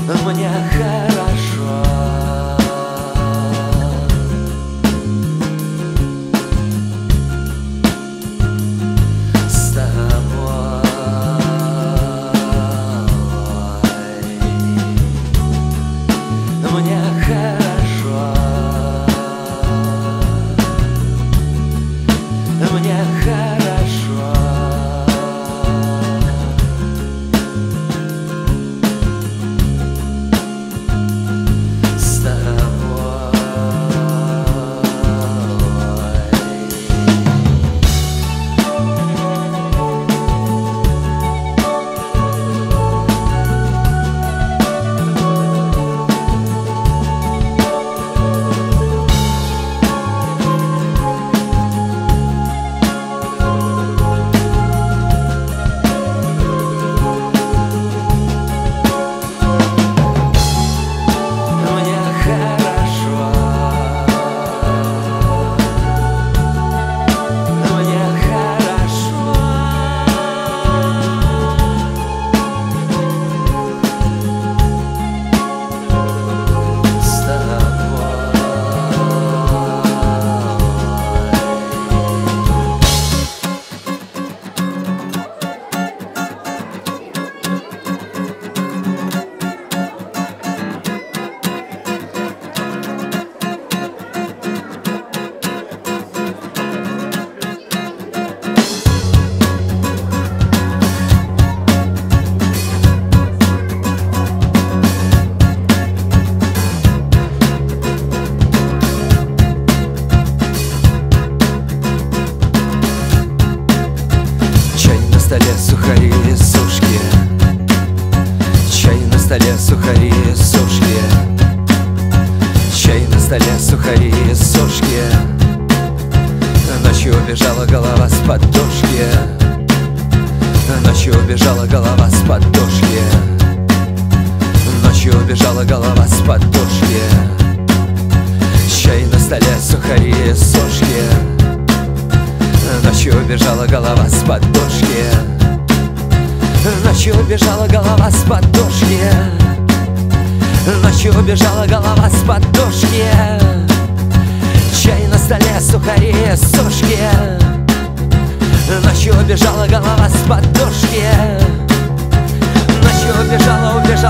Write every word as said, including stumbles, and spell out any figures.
мне хорошо с тобой. Мне хорошо, мне хорошо с тобой. На столе сухари и сушки, чай на столе сухари и сушки, чай на столе сухари и сушки. Ночью убежала голова с подушки, ночью убежала голова с подушки, ночью убежала голова с подушки. Чай на столе сухари и сушки, ночью убежала голова с подушки, ночью убежала голова с подушки, ночью убежала голова с подушки. Чай на столе сухари и сушки, ночью убежала голова с подушки, ночью убежала, убежала